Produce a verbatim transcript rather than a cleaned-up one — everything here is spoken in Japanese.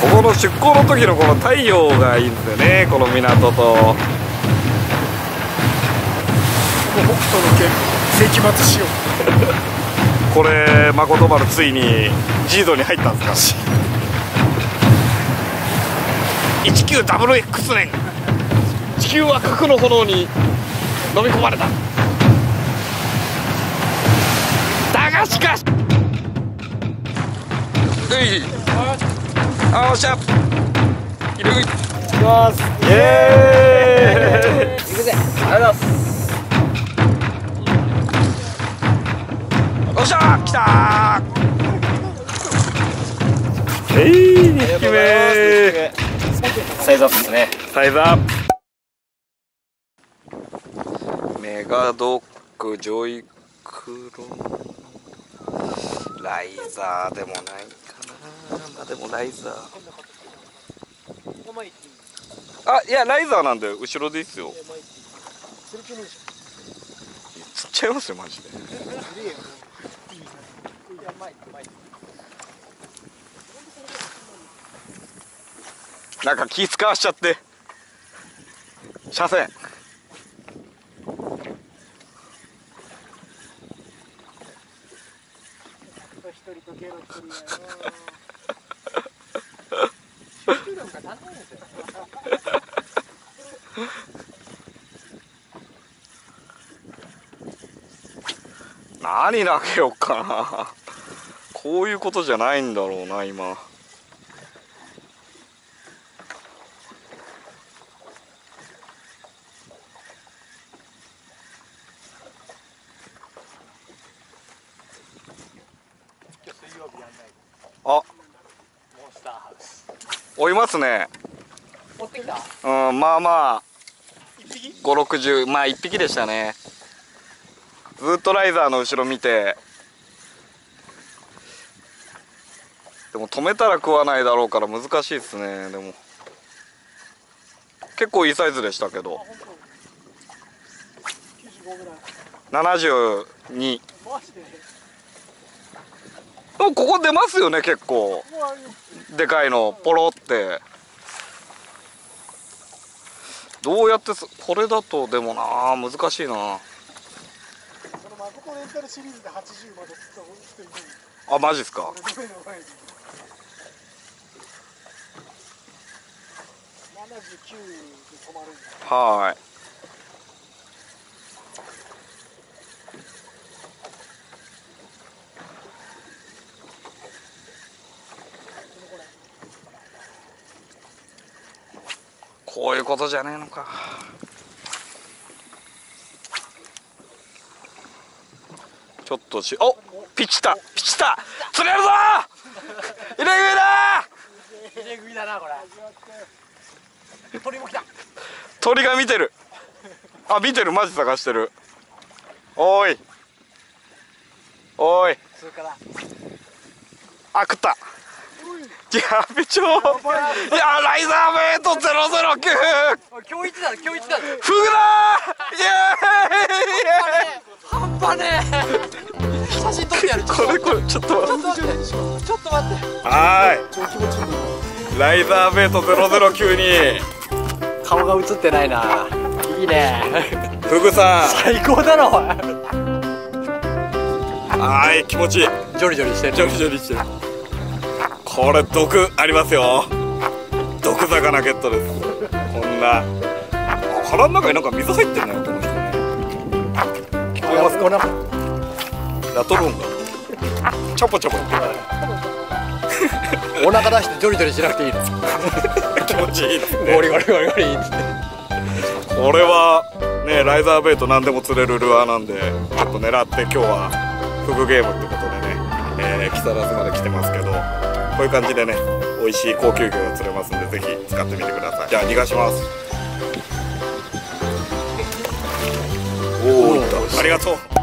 ここの出港の時のこの太陽がいいんですよね、この港と。 北斗の拳石松しよう。 これ誠丸ついにジードに入ったんですか。 いちきゅうダブルエックス 年、地球は核の炎に飲み込まれた。だがしかし、うい、あおっしゃ、いるい、 行きます。 イエーイ。 行くぜ。ありがとうございます。 おっしゃ、来たー。えい、にひきめ。 サイズアップですね。 サイズアップ。メガドッグ、ジョイクロン、ライザーでもないかな。まあでもライザー、あ、いやライザーなんで後ろでいいっすよ。釣っちゃいますよマジで。なんか気使わしちゃって車線。何投げようかな。こういうことじゃないんだろうな今。あ、追いますね。 持ってきた。 うん、まあまあご、ろくじゅう、まあいっぴきでしたね。ずっとライザーの後ろ見て、でも止めたら食わないだろうから難しいですね。でも結構いいサイズでしたけど、ななじゅうに。でもここ出ますよね、結構でかいのポロって。どうやってこれだと、でもな難しいな。あ、マジっすか。はい。こういうことじゃねえのか。ちょっとし、お、ピチタ、ピチタ、釣れるぞー。入れ食いだー。 入れ食いだなこれ。鳥も来た。 鳥が見てる。あ、見てる、マジ探してる。おーい。おーい。あ、食った。やべちょー。いや、ライザーベイトゼロゼロきゅう。 今日一だ、今日一だ。 フグだー。イエーイ。 半端ねえ。写真撮ってやる。 これこれちょっとちょっと待って。ちょっと待って。 はーい。ライザーベイトゼロゼロきゅうに顔が映ってないな。いいね。 フグさん。 最高だろ。 はい、気持ちいい。 ジョリジョリしてる。 ジョリジョリしてる。これ毒ありますよ。毒魚ゲットです。こんな腹の中になんか水入ってるのよこの人ね。聞こえますか。ラトロンがチャポチャポお腹出してジョリジョリしなくていいです。 気持ちいいですね。 ゴリゴリゴリゴリいいですね。 これはね、ライザーベイト何でも釣れるルアーなんで、ちょっと狙って今日はフグゲームってことでね、えー、木更津まで来てますけど、こういう感じでね美味しい高級魚が釣れますんで、ぜひ使ってみてください。じゃあ逃がします。おお、いった。ありがとう。